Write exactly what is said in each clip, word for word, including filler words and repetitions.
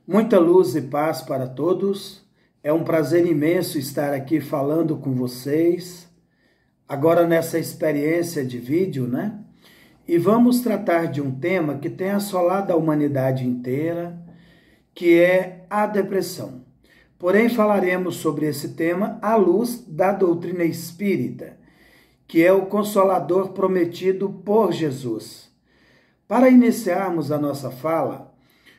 Muita luz e paz para todos. É um prazer imenso estar aqui falando com vocês, agora nessa experiência de vídeo, né? E vamos tratar de um tema que tem assolado a humanidade inteira, que é a depressão. Porém, falaremos sobre esse tema à luz da doutrina espírita, que é o consolador prometido por Jesus. Para iniciarmos a nossa fala,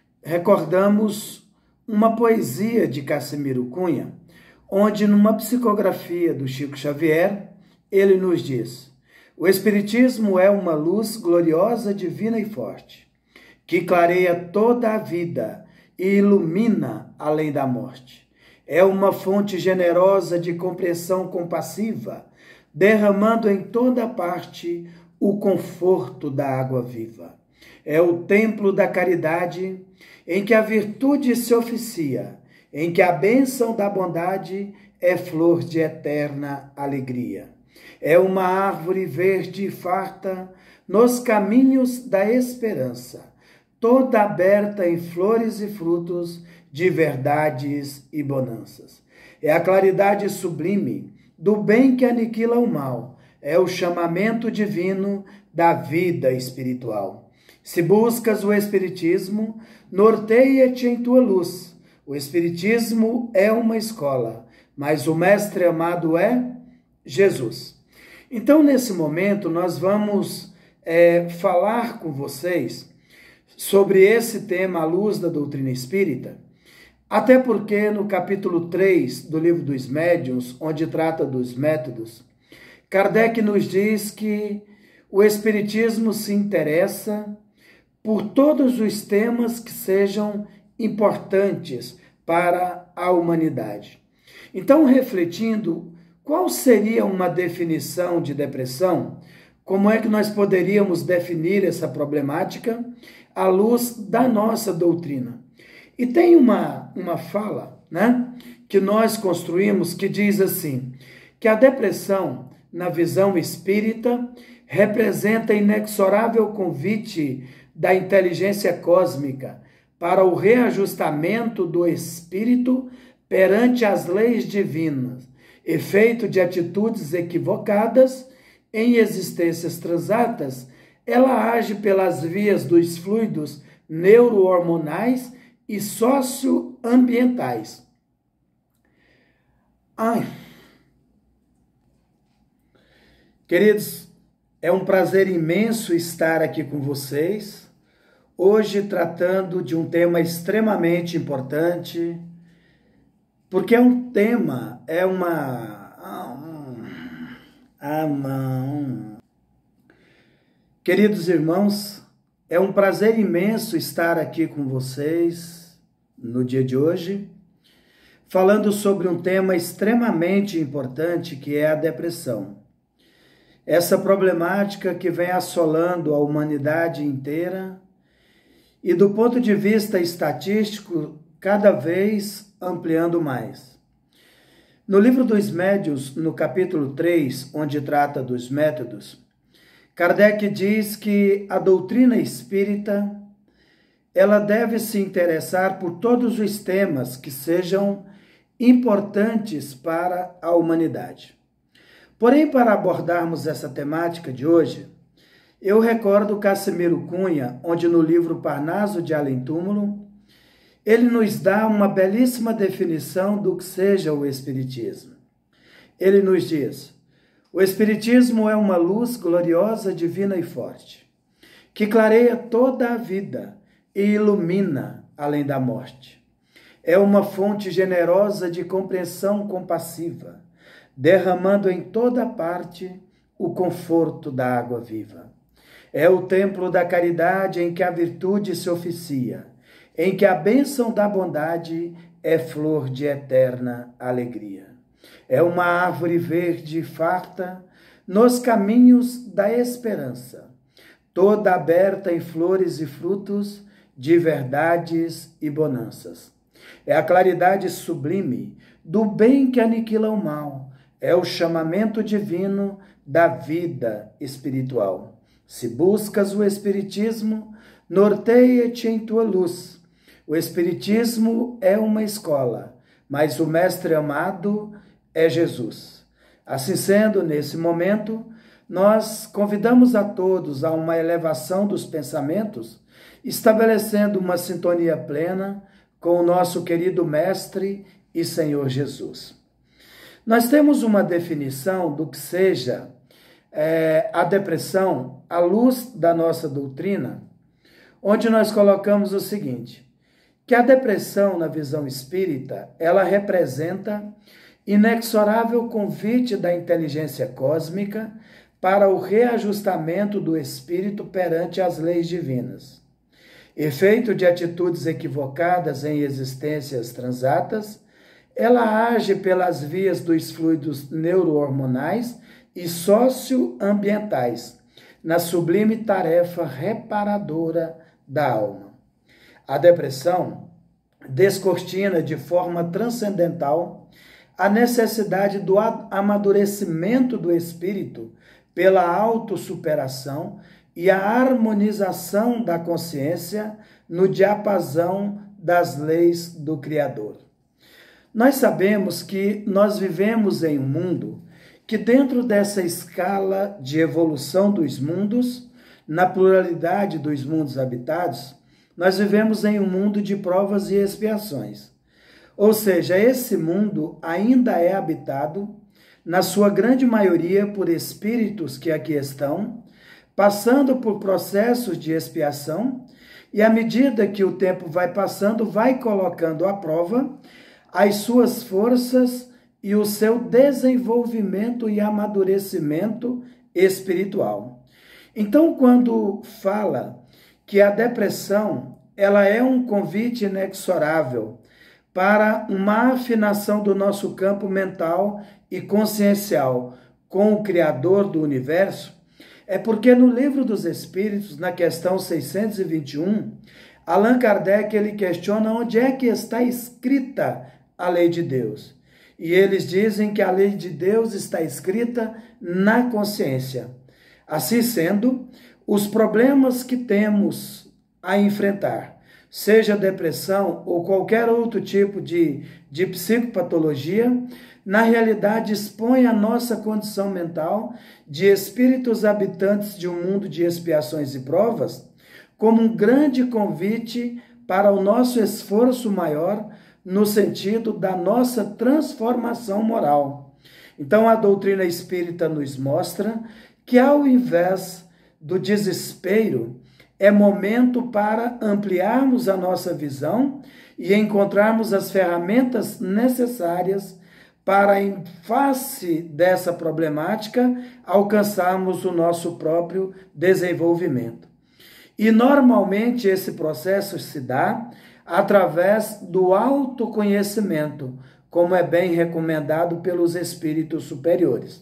recordamos uma poesia de Cassimiro Cunha, onde numa psicografia do Chico Xavier, ele nos diz: o Espiritismo é uma luz gloriosa, divina e forte, que clareia toda a vida e ilumina além da morte. É uma fonte generosa de compreensão compassiva, derramando em toda parte o conforto da água viva. É o templo da caridade, em que a virtude se oficia, em que a bênção da bondade é flor de eterna alegria. É uma árvore verde e farta nos caminhos da esperança, toda aberta em flores e frutos de verdades e bonanças. É a claridade sublime do bem que aniquila o mal, é o chamamento divino da vida espiritual. Se buscas o Espiritismo, norteia-te em tua luz. O Espiritismo é uma escola, mas o mestre amado é Jesus. Então, nesse momento, nós vamos é, falar com vocês sobre esse tema à luz da doutrina espírita, até porque no capítulo três do Livro dos Médiuns, onde trata dos métodos, Kardec nos diz que o Espiritismo se interessa por todos os temas que sejam importantes para a humanidade. Então, refletindo, qual seria uma definição de depressão? Como é que nós poderíamos definir essa problemática à luz da nossa doutrina? E tem uma, uma fala, né, que nós construímos que diz assim, que a depressão, na visão espírita, representa inexorável convite da inteligência cósmica para o reajustamento do espírito perante as leis divinas, efeito de atitudes equivocadas em existências transatas. Ela age pelas vias dos fluidos neurohormonais e socioambientais. Ai. Queridos, é um prazer imenso estar aqui com vocês, hoje tratando de um tema extremamente importante, porque é um tema, é uma... Ah, um... Queridos irmãos, é um prazer imenso estar aqui com vocês no dia de hoje, falando sobre um tema extremamente importante, que é a depressão. Essa problemática que vem assolando a humanidade inteira e, do ponto de vista estatístico, cada vez ampliando mais. No Livro dos Médiuns, no capítulo três, onde trata dos métodos, Kardec diz que a doutrina espírita ela deve se interessar por todos os temas que sejam importantes para a humanidade. Porém, para abordarmos essa temática de hoje, eu recordo Cassimiro Cunha, onde no livro Parnaso de Além Túmulo, ele nos dá uma belíssima definição do que seja o Espiritismo. Ele nos diz: o Espiritismo é uma luz gloriosa, divina e forte, que clareia toda a vida e ilumina além da morte. É uma fonte generosa de compreensão compassiva, derramando em toda parte o conforto da água viva. É o templo da caridade em que a virtude se oficia, em que a bênção da bondade é flor de eterna alegria. É uma árvore verde e farta nos caminhos da esperança, toda aberta em flores e frutos de verdades e bonanças. É a claridade sublime do bem que aniquila o mal, é o chamamento divino da vida espiritual. Se buscas o Espiritismo, norteia-te em tua luz. O Espiritismo é uma escola, mas o mestre amado é Jesus. Assim sendo, nesse momento, nós convidamos a todos a uma elevação dos pensamentos, estabelecendo uma sintonia plena com o nosso querido Mestre e Senhor Jesus. Nós temos uma definição do que seja é, a depressão à luz da nossa doutrina, onde nós colocamos o seguinte, que a depressão, na visão espírita, ela representa inexorável convite da inteligência cósmica para o reajustamento do espírito perante as leis divinas. Efeito de atitudes equivocadas em existências transatas, ela age pelas vias dos fluidos neurohormonais e socioambientais, na sublime tarefa reparadora da alma. A depressão descortina de forma transcendental a necessidade do amadurecimento do espírito pela autossuperação e a harmonização da consciência no diapasão das leis do Criador. Nós sabemos que nós vivemos em um mundo que, dentro dessa escala de evolução dos mundos, na pluralidade dos mundos habitados, nós vivemos em um mundo de provas e expiações. Ou seja, esse mundo ainda é habitado, na sua grande maioria, por espíritos que aqui estão, passando por processos de expiação, e à medida que o tempo vai passando, vai colocando à prova as suas forças e o seu desenvolvimento e amadurecimento espiritual. Então, quando fala que a depressão ela é um convite inexorável para uma afinação do nosso campo mental e consciencial com o Criador do Universo, é porque no Livro dos Espíritos, na questão seiscentos e vinte e um, Allan Kardec ele questiona onde é que está escrita a lei de Deus. E eles dizem que a lei de Deus está escrita na consciência. Assim sendo, os problemas que temos a enfrentar, seja depressão ou qualquer outro tipo de, de psicopatologia, na realidade expõe a nossa condição mental de espíritos habitantes de um mundo de expiações e provas como um grande convite para o nosso esforço maior no sentido da nossa transformação moral. Então, a doutrina espírita nos mostra que, ao invés do desespero, é momento para ampliarmos a nossa visão e encontrarmos as ferramentas necessárias para, em face dessa problemática, alcançarmos o nosso próprio desenvolvimento. E, normalmente, esse processo se dá através do autoconhecimento, como é bem recomendado pelos espíritos superiores.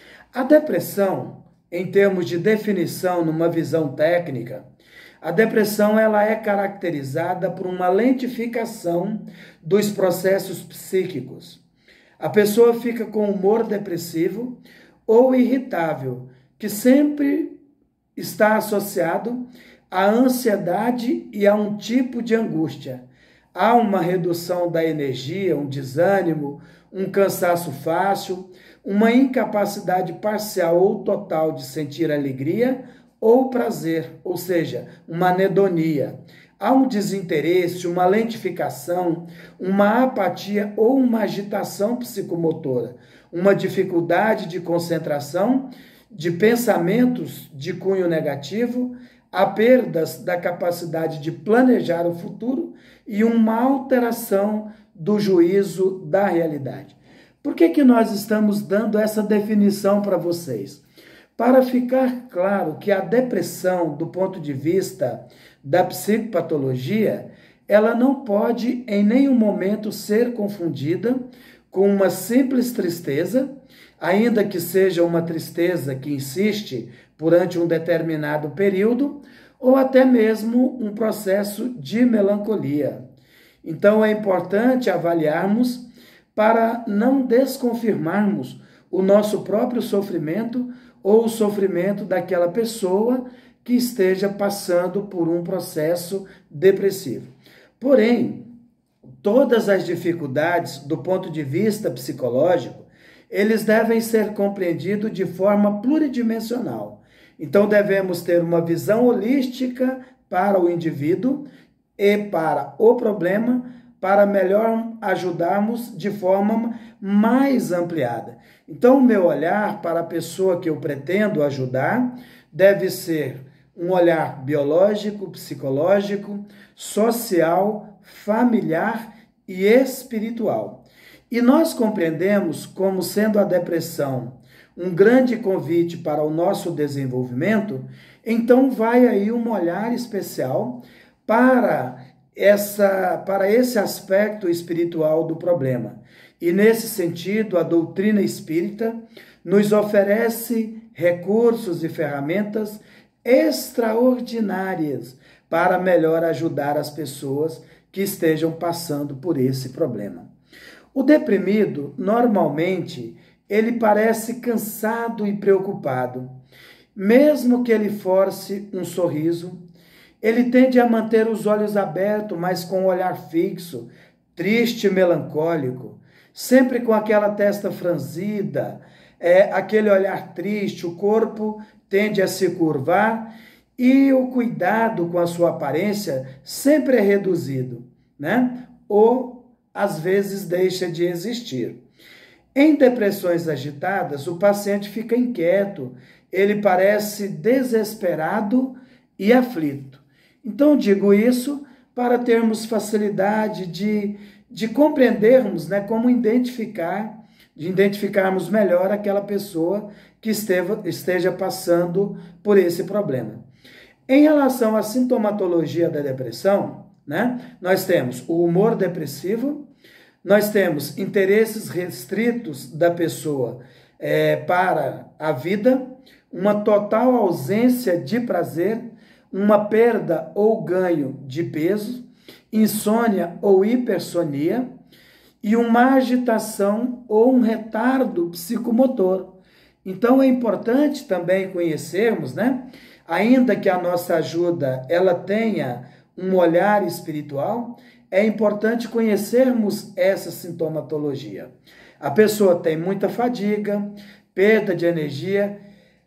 A depressão, em termos de definição numa visão técnica, a depressão ela é caracterizada por uma lentificação dos processos psíquicos. A pessoa fica com humor depressivo ou irritável, que sempre está associado à ansiedade e a um tipo de angústia. Há uma redução da energia, um desânimo, um cansaço fácil, uma incapacidade parcial ou total de sentir alegria ou prazer, ou seja, uma anedonia. Há um desinteresse, uma lentificação, uma apatia ou uma agitação psicomotora, uma dificuldade de concentração, de pensamentos de cunho negativo, a perdas da capacidade de planejar o futuro e uma alteração do juízo da realidade. Por que que nós estamos dando essa definição para vocês? Para ficar claro que a depressão, do ponto de vista da psicopatologia, ela não pode em nenhum momento ser confundida com uma simples tristeza, ainda que seja uma tristeza que insiste durante um determinado período, ou até mesmo um processo de melancolia. Então é importante avaliarmos para não desconfirmarmos o nosso próprio sofrimento ou o sofrimento daquela pessoa que esteja passando por um processo depressivo. Porém, todas as dificuldades do ponto de vista psicológico, eles devem ser compreendidos de forma pluridimensional. Então, devemos ter uma visão holística para o indivíduo e para o problema, para melhor ajudarmos de forma mais ampliada. Então, o meu olhar para a pessoa que eu pretendo ajudar deve ser um olhar biológico, psicológico, social, familiar e espiritual. E nós compreendemos como sendo a depressão um grande convite para o nosso desenvolvimento, então vai aí um olhar especial para, essa, para esse aspecto espiritual do problema. E nesse sentido, a doutrina espírita nos oferece recursos e ferramentas extraordinárias para melhor ajudar as pessoas que estejam passando por esse problema. O deprimido, normalmente, ele parece cansado e preocupado. Mesmo que ele force um sorriso, ele tende a manter os olhos abertos, mas com o olhar fixo, triste e melancólico, sempre com aquela testa franzida, é, aquele olhar triste, o corpo tende a se curvar e o cuidado com a sua aparência sempre é reduzido, né? Ou, às vezes, deixa de existir. Em depressões agitadas, o paciente fica inquieto, ele parece desesperado e aflito. Então, digo isso para termos facilidade de, de compreendermos, né, como identificar, de identificarmos melhor aquela pessoa que esteva, esteja passando por esse problema. Em relação à sintomatologia da depressão, né, nós temos o humor depressivo, nós temos interesses restritos da pessoa é, para a vida, uma total ausência de prazer, uma perda ou ganho de peso, insônia ou hipersonia e uma agitação ou um retardo psicomotor. Então é importante também conhecermos, né? Ainda que a nossa ajuda ela tenha um olhar espiritual, é importante conhecermos essa sintomatologia. A pessoa tem muita fadiga, perda de energia,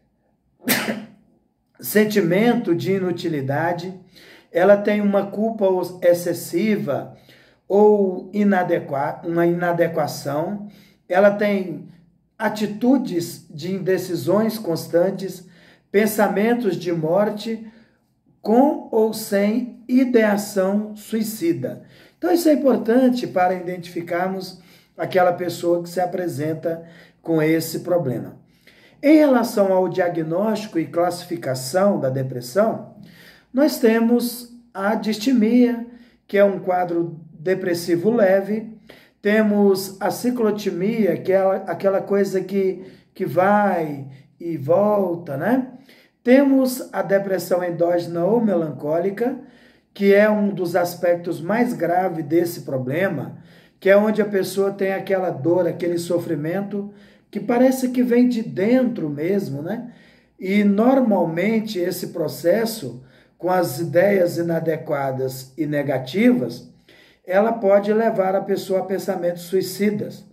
sentimento de inutilidade, ela tem uma culpa excessiva ou inadequa, uma inadequação, ela tem atitudes de indecisões constantes, pensamentos de morte, com ou sem ideação suicida. Então isso é importante para identificarmos aquela pessoa que se apresenta com esse problema. Em relação ao diagnóstico e classificação da depressão, nós temos a distimia, que é um quadro depressivo leve, temos a ciclotimia, que é aquela coisa que, que vai e volta, né? Temos a depressão endógena ou melancólica, que é um dos aspectos mais graves desse problema, que é onde a pessoa tem aquela dor, aquele sofrimento, que parece que vem de dentro mesmo, né? E normalmente esse processo, com as ideias inadequadas e negativas, ela pode levar a pessoa a pensamentos suicidas.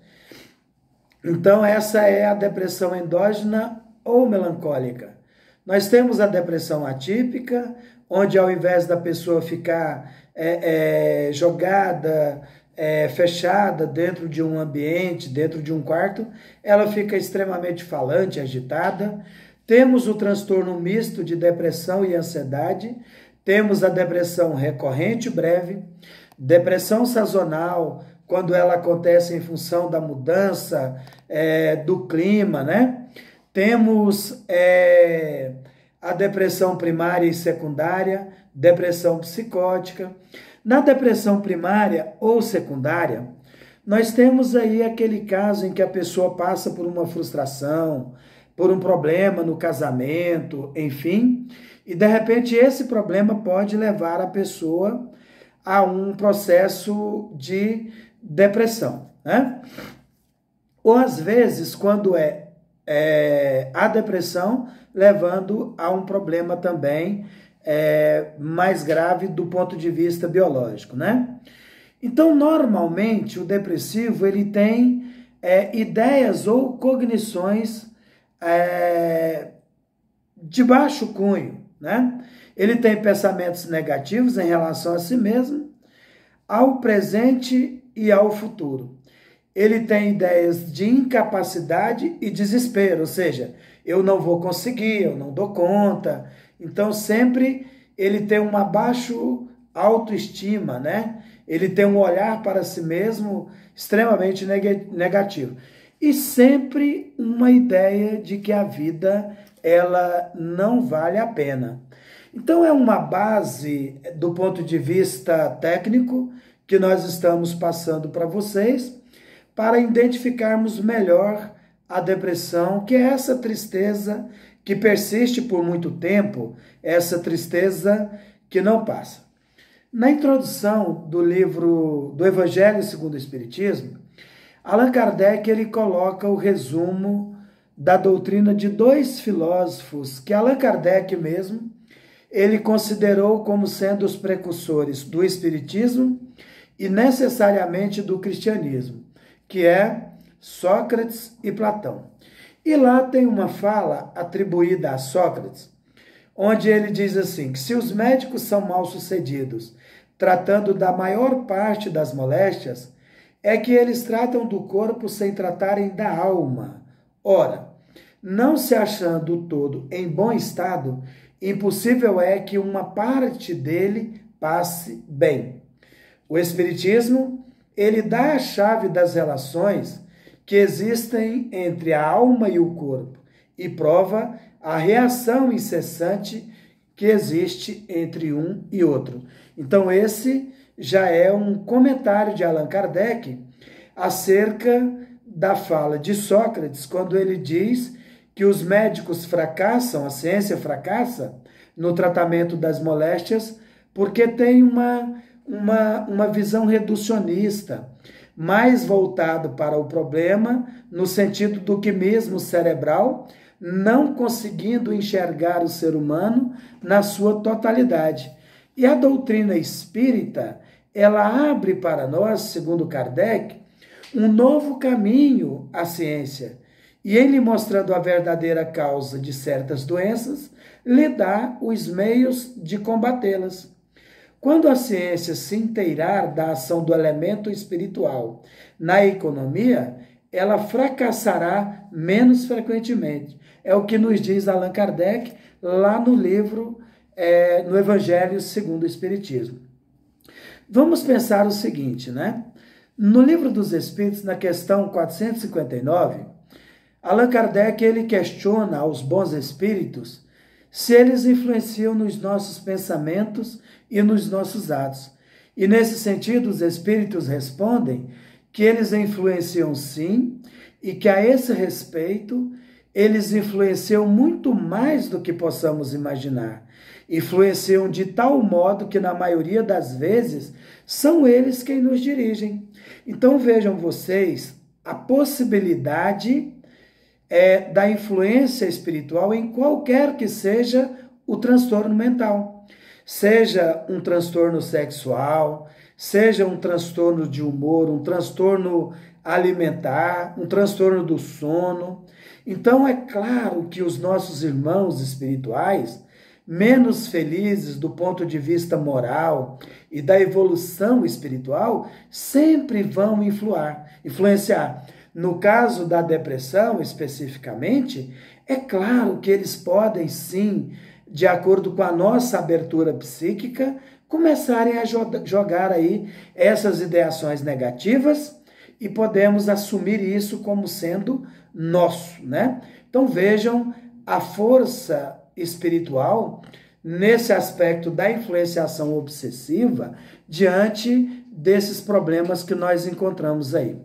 Então essa é a depressão endógena ou melancólica. Nós temos a depressão atípica, onde ao invés da pessoa ficar é, é, jogada, é, fechada dentro de um ambiente, dentro de um quarto, ela fica extremamente falante, agitada. Temos o transtorno misto de depressão e ansiedade, temos a depressão recorrente breve, depressão sazonal, quando ela acontece em função da mudança é, do clima, né? Temos é, a depressão primária e secundária, depressão psicótica. Na depressão primária ou secundária, nós temos aí aquele caso em que a pessoa passa por uma frustração, por um problema no casamento, enfim, e de repente esse problema pode levar a pessoa a um processo de depressão, né? Ou às vezes, quando é, é a depressão, levando a um problema também é, mais grave do ponto de vista biológico, né? Então, normalmente, o depressivo ele tem é, ideias ou cognições é, de baixo cunho, né? Ele tem pensamentos negativos em relação a si mesmo, ao presente e ao futuro. Ele tem ideias de incapacidade e desespero, ou seja, eu não vou conseguir, eu não dou conta. Então, sempre ele tem uma baixa autoestima, né? Ele tem um olhar para si mesmo extremamente negativo. E sempre uma ideia de que a vida ela não vale a pena. Então, é uma base do ponto de vista técnico que nós estamos passando para vocês, para identificarmos melhor a depressão, que é essa tristeza que persiste por muito tempo, essa tristeza que não passa. Na introdução do livro do Evangelho segundo o Espiritismo, Allan Kardec ele coloca o resumo da doutrina de dois filósofos que Allan Kardec mesmo ele considerou como sendo os precursores do Espiritismo e necessariamente do cristianismo, que é Sócrates e Platão. E lá tem uma fala atribuída a Sócrates, onde ele diz assim, que se os médicos são mal-sucedidos, tratando da maior parte das moléstias, é que eles tratam do corpo sem tratarem da alma. Ora, não se achando o todo em bom estado, impossível é que uma parte dele passe bem. O Espiritismo, ele dá a chave das relações que existem entre a alma e o corpo e prova a reação incessante que existe entre um e outro. Então, esse já é um comentário de Allan Kardec acerca da fala de Sócrates, quando ele diz que os médicos fracassam, a ciência fracassa no tratamento das moléstias, porque tem uma, uma, uma visão reducionista, mais voltado para o problema, no sentido do que mesmo cerebral, não conseguindo enxergar o ser humano na sua totalidade. E a doutrina espírita, ela abre para nós, segundo Kardec, um novo caminho à ciência, e em lhe mostrando a verdadeira causa de certas doenças, lhe dá os meios de combatê-las. Quando a ciência se inteirar da ação do elemento espiritual na economia, ela fracassará menos frequentemente. É o que nos diz Allan Kardec lá no livro, é, no Evangelho segundo o Espiritismo. Vamos pensar o seguinte, né? No Livro dos Espíritos, na questão quatrocentos e cinquenta e nove, Allan Kardec ele questiona aos bons espíritos se eles influenciam nos nossos pensamentos e nos nossos atos. E nesse sentido, os espíritos respondem que eles influenciam sim, e que a esse respeito, eles influenciam muito mais do que possamos imaginar. Influenciam de tal modo que, na maioria das vezes, são eles quem nos dirigem. Então, vejam vocês a possibilidade é, da influência espiritual em qualquer que seja o transtorno mental. Seja um transtorno sexual, seja um transtorno de humor, um transtorno alimentar, um transtorno do sono. Então, é claro que os nossos irmãos espirituais, menos felizes do ponto de vista moral e da evolução espiritual, sempre vão influar, influenciar. No caso da depressão, especificamente, é claro que eles podem, sim, de acordo com a nossa abertura psíquica, começarem a jogar aí essas ideações negativas e podemos assumir isso como sendo nosso, né? Então vejam a força espiritual nesse aspecto da influenciação obsessiva diante desses problemas que nós encontramos aí.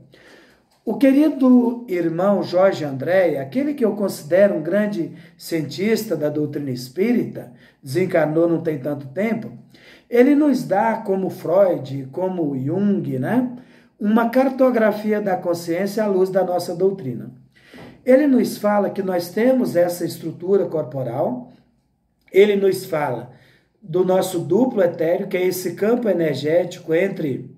O querido irmão Jorge André, aquele que eu considero um grande cientista da doutrina espírita, desencarnou não tem tanto tempo, ele nos dá, como Freud, como Jung, né, uma cartografia da consciência à luz da nossa doutrina. Ele nos fala que nós temos essa estrutura corporal, ele nos fala do nosso duplo etéreo, que é esse campo energético entre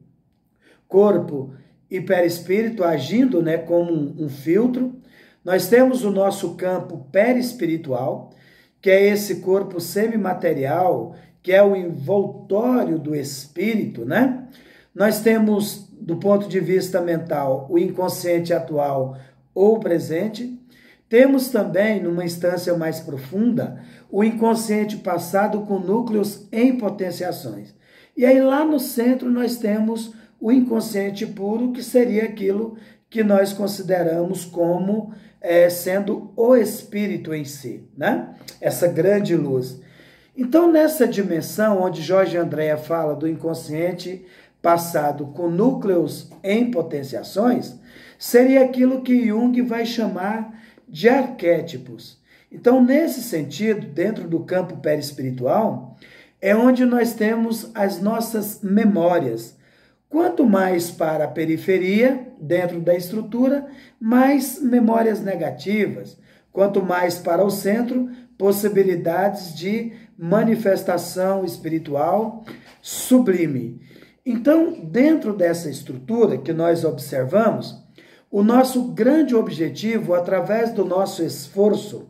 corpo e perispírito, agindo, né, como um, um filtro. Nós temos o nosso campo perispiritual, que é esse corpo semimaterial, que é o envoltório do espírito, né? Nós temos, do ponto de vista mental, o inconsciente atual ou presente. Temos também, numa instância mais profunda, o inconsciente passado com núcleos em potenciações. E aí lá no centro nós temos o inconsciente puro, que seria aquilo que nós consideramos como é, sendo o espírito em si, né? Essa grande luz. Então, nessa dimensão onde Jorge Andréa fala do inconsciente passado com núcleos em potenciações, seria aquilo que Jung vai chamar de arquétipos. Então, nesse sentido, dentro do campo perispiritual, é onde nós temos as nossas memórias. Quanto mais para a periferia, dentro da estrutura, mais memórias negativas. Quanto mais para o centro, possibilidades de manifestação espiritual sublime. Então, dentro dessa estrutura que nós observamos, o nosso grande objetivo, através do nosso esforço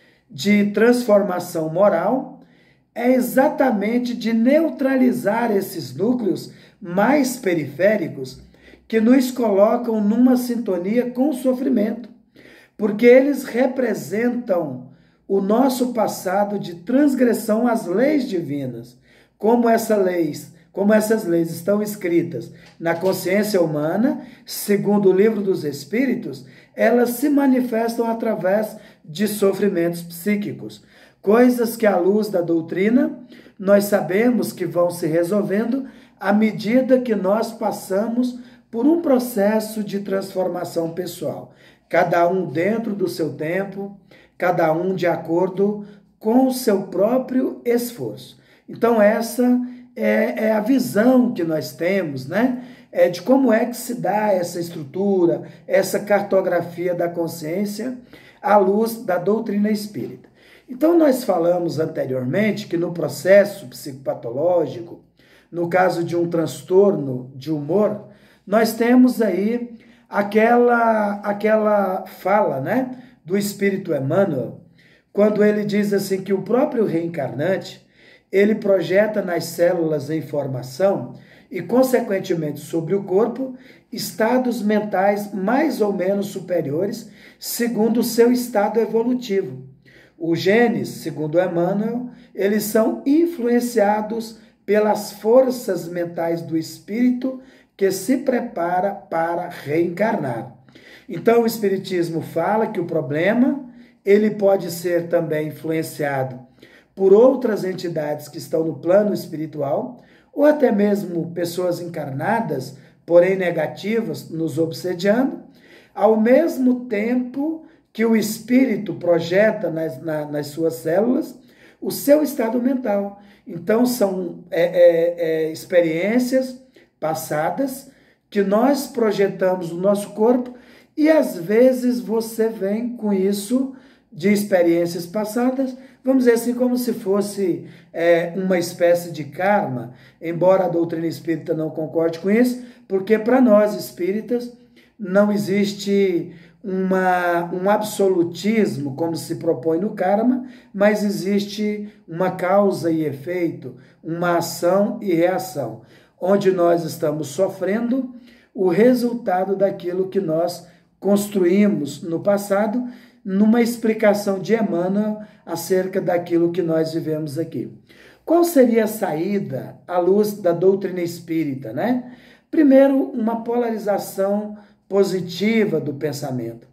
de transformação moral, é exatamente de neutralizar esses núcleos mais periféricos que nos colocam numa sintonia com o sofrimento, porque eles representam o nosso passado de transgressão às leis divinas. Como essa leis, como essas leis estão escritas na consciência humana, segundo o Livro dos Espíritos, elas se manifestam através de sofrimentos psíquicos, coisas que, à luz da doutrina, nós sabemos que vão se resolvendo à medida que nós passamos por um processo de transformação pessoal, cada um dentro do seu tempo, cada um de acordo com o seu próprio esforço. Então, essa é, é a visão que nós temos, né? É de como é que se dá essa estrutura, essa cartografia da consciência à luz da doutrina espírita. Então, nós falamos anteriormente que no processo psicopatológico, no caso de um transtorno de humor, nós temos aí aquela, aquela fala, né, do Espírito Emmanuel, quando ele diz assim que o próprio reencarnante, ele projeta nas células em formação e, consequentemente, sobre o corpo, estados mentais mais ou menos superiores, segundo o seu estado evolutivo. Os genes, segundo Emmanuel, eles são influenciados pelas forças mentais do espírito que se prepara para reencarnar. Então, o Espiritismo fala que o problema, ele pode ser também influenciado por outras entidades que estão no plano espiritual, ou até mesmo pessoas encarnadas, porém negativas, nos obsediando, ao mesmo tempo que o espírito projeta nas, na, nas suas células o seu estado mental. Então, são é, é, é, experiências passadas que nós projetamos no nosso corpo e, às vezes, você vem com isso de experiências passadas, vamos dizer assim, como se fosse é, uma espécie de karma, embora a doutrina espírita não concorde com isso, porque para nós espíritas não existe uma, um absolutismo, como se propõe no karma, mas existe uma causa e efeito, uma ação e reação, onde nós estamos sofrendo o resultado daquilo que nós construímos no passado, numa explicação de Emmanuel acerca daquilo que nós vivemos aqui. Qual seria a saída à luz da doutrina espírita, né? Primeiro, uma polarização positiva do pensamento.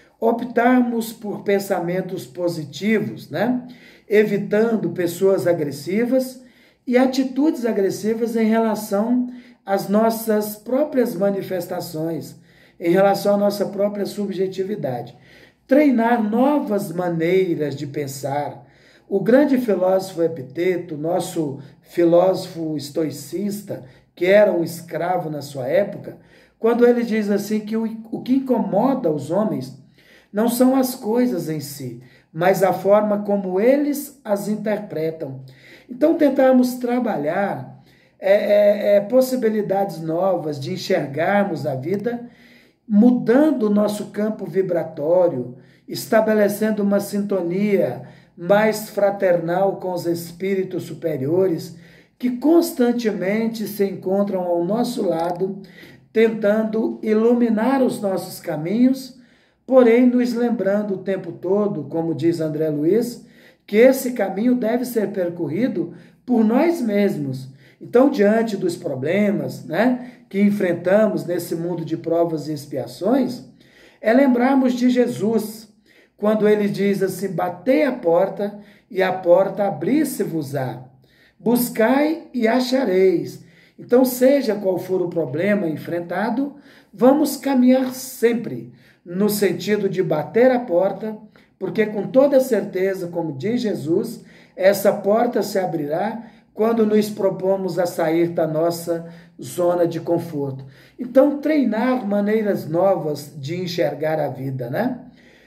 Optarmos por pensamentos positivos, né? Evitando pessoas agressivas e atitudes agressivas em relação às nossas próprias manifestações, em relação à nossa própria subjetividade. Treinar novas maneiras de pensar. O grande filósofo Epiteto, nosso filósofo estoicista, que era um escravo na sua época, quando ele diz assim que o, o que incomoda os homens não são as coisas em si, mas a forma como eles as interpretam. Então, tentarmos trabalhar é, é, é, possibilidades novas de enxergarmos a vida, mudando o nosso campo vibratório, estabelecendo uma sintonia mais fraternal com os espíritos superiores, que constantemente se encontram ao nosso lado, tentando iluminar os nossos caminhos, porém nos lembrando o tempo todo, como diz André Luiz, que esse caminho deve ser percorrido por nós mesmos. Então, diante dos problemas, né, que enfrentamos nesse mundo de provas e expiações, é lembrarmos de Jesus, quando ele diz assim: batei a porta e a porta abrir-se-vos-á, buscai e achareis. Então, seja qual for o problema enfrentado, vamos caminhar sempre no sentido de bater a porta, porque com toda certeza, como diz Jesus, essa porta se abrirá quando nos propomos a sair da nossa zona de conforto. Então, treinar maneiras novas de enxergar a vida, né?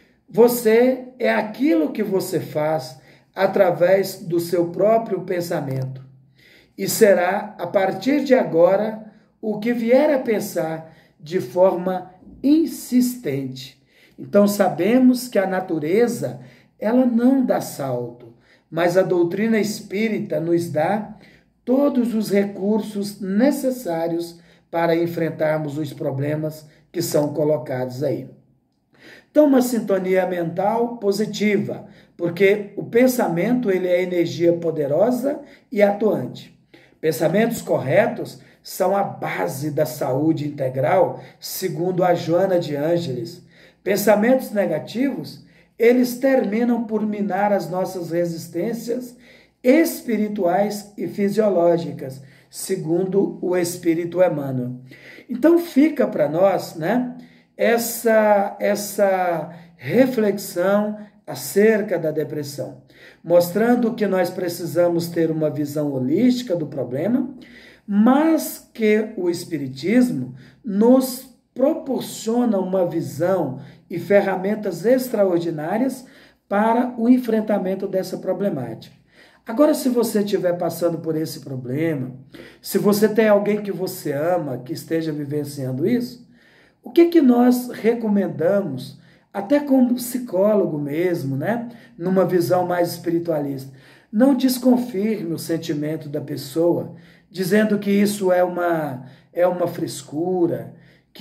Você é aquilo que você faz através do seu próprio pensamento. E será, a partir de agora, o que vier a pensar de forma insistente. Então, sabemos que a natureza, ela não dá salto, mas a doutrina espírita nos dá todos os recursos necessários para enfrentarmos os problemas que são colocados aí. Então, uma sintonia mental positiva, porque o pensamento ele é energia poderosa e atuante. Pensamentos corretos são a base da saúde integral, segundo a Joana de Ângeles. Pensamentos negativos, eles terminam por minar as nossas resistências espirituais e fisiológicas, segundo o Espírito Emmanuel. Então fica para nós, né, essa, essa reflexão acerca da depressão, mostrando que nós precisamos ter uma visão holística do problema, mas que o Espiritismo nos proporciona uma visão e ferramentas extraordinárias para o enfrentamento dessa problemática. Agora, se você estiver passando por esse problema, se você tem alguém que você ama, que esteja vivenciando isso, o que que nós recomendamos, até como psicólogo mesmo, né? Numa visão mais espiritualista? Não desconfirme o sentimento da pessoa, dizendo que isso é uma, é uma frescura,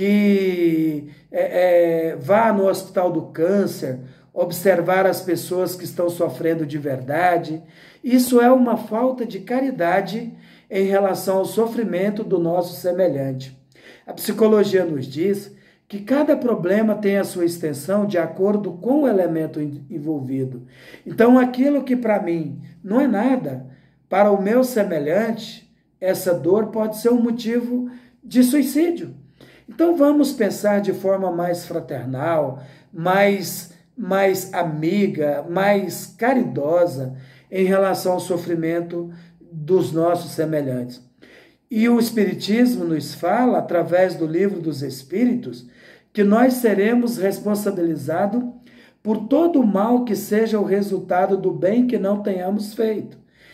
que é, é, vá no hospital do câncer, observar as pessoas que estão sofrendo de verdade. Isso é uma falta de caridade em relação ao sofrimento do nosso semelhante. A psicologia nos diz que cada problema tem a sua extensão de acordo com o elemento envolvido. Então, aquilo que para mim não é nada, para o meu semelhante, essa dor pode ser um motivo de suicídio. Então, vamos pensar de forma mais fraternal, mais, mais amiga, mais caridosa em relação ao sofrimento dos nossos semelhantes. E o Espiritismo nos fala, através do Livro dos Espíritos, que nós seremos responsabilizados por todo o mal que seja o resultado do bem que não tenhamos feito.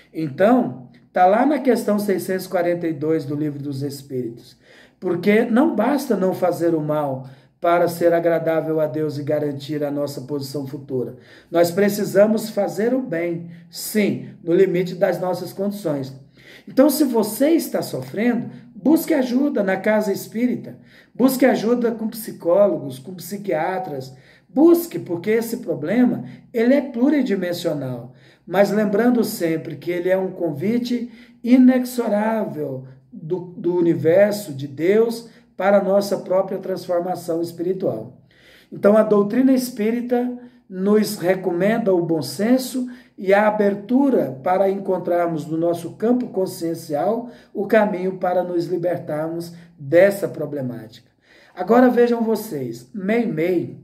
Então, está lá na questão seiscentos e quarenta e dois do Livro dos Espíritos, porque não basta não fazer o mal para ser agradável a Deus e garantir a nossa posição futura. Nós precisamos fazer o bem, sim, no limite das nossas condições. Então, se você está sofrendo, busque ajuda na casa espírita, busque ajuda com psicólogos, com psiquiatras, busque, porque esse problema ele é pluridimensional, mas lembrando sempre que ele é um convite inexorável do, do universo, de Deus, para a nossa própria transformação espiritual. Então, a doutrina espírita nos recomenda o bom senso e a abertura para encontrarmos no nosso campo consciencial o caminho para nos libertarmos dessa problemática. Agora vejam vocês, Meimei,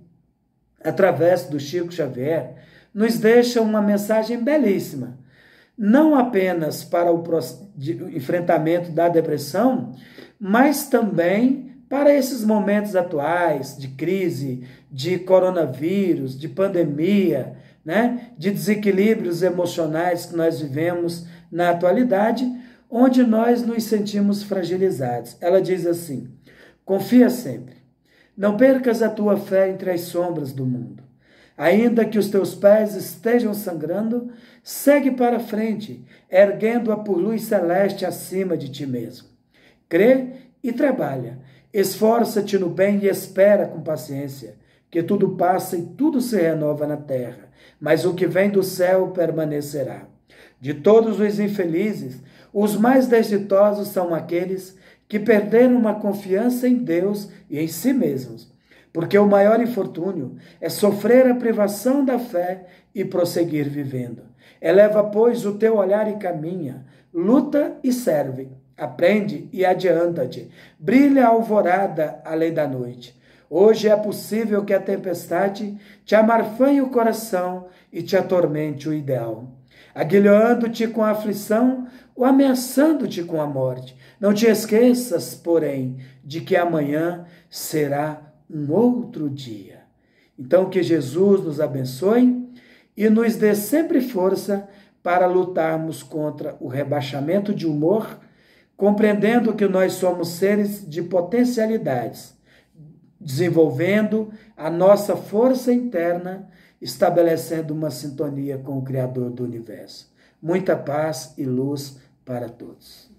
através do Chico Xavier, nos deixa uma mensagem belíssima, não apenas para o enfrentamento da depressão, mas também para esses momentos atuais de crise, de coronavírus, de pandemia, né, de desequilíbrios emocionais que nós vivemos na atualidade, onde nós nos sentimos fragilizados. Ela diz assim: confia sempre. Não percas a tua fé entre as sombras do mundo. Ainda que os teus pés estejam sangrando, segue para frente, erguendo-a por luz celeste acima de ti mesmo. Crê e trabalha. Esforça-te no bem e espera com paciência, que tudo passa e tudo se renova na terra, mas o que vem do céu permanecerá. De todos os infelizes, os mais desditosos são aqueles que perderam uma confiança em Deus e em si mesmos, porque o maior infortúnio é sofrer a privação da fé e prosseguir vivendo. Eleva, pois, o teu olhar e caminha, luta e serve, aprende e adianta-te, brilha a alvorada além da noite. Hoje é possível que a tempestade te amarfanhe o coração e te atormente o ideal, aguilhando-te com a aflição ou ameaçando-te com a morte. Não te esqueças, porém, de que amanhã será um outro dia. Então, que Jesus nos abençoe e nos dê sempre força para lutarmos contra o rebaixamento de humor, compreendendo que nós somos seres de potencialidades, desenvolvendo a nossa força interna, estabelecendo uma sintonia com o Criador do Universo. Muita paz e luz para todos.